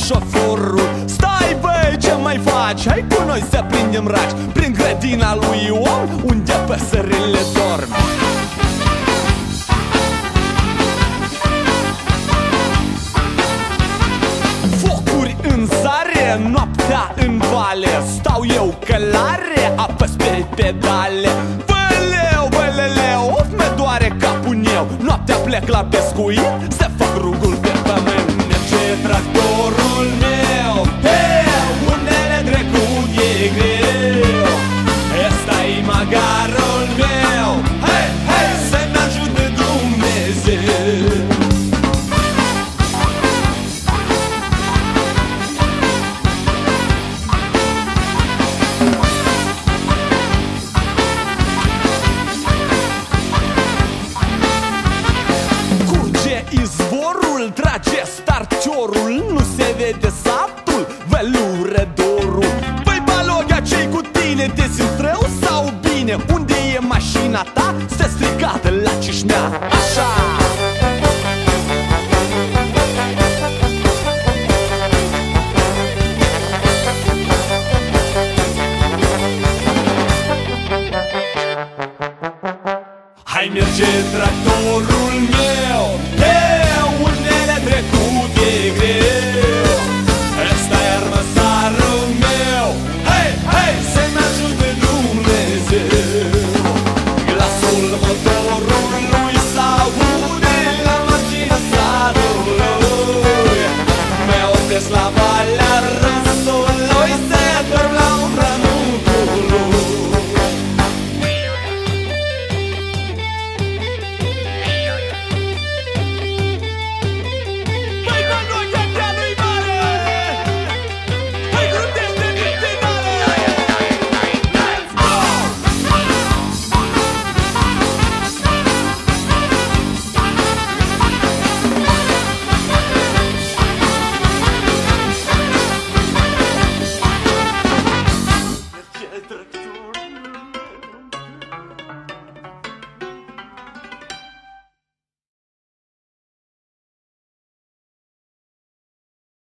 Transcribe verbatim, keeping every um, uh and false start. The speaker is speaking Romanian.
șoforul: stai băi, ce mai faci? Hai cu noi să prindem raci prin grădina lui Ion, unde păsările dorm. Focuri în zare, noaptea în vale, stau eu călare, apăs pe pedale. Băleu, băleleu, of, me doare capul meu. Noaptea plec la pescuit, să fac rugul pe pământ. Merge tractorul meu, hey, unele trecut e greu. Ăsta-i magarul meu, hei, hei, să-mi ajute Dumnezeu. Izvorul, trage starciorul, nu se vede satul, vălură dorul. Băi, Balogha, ce-i cu tine? Te simți rău sau bine? Unde e mașina ta?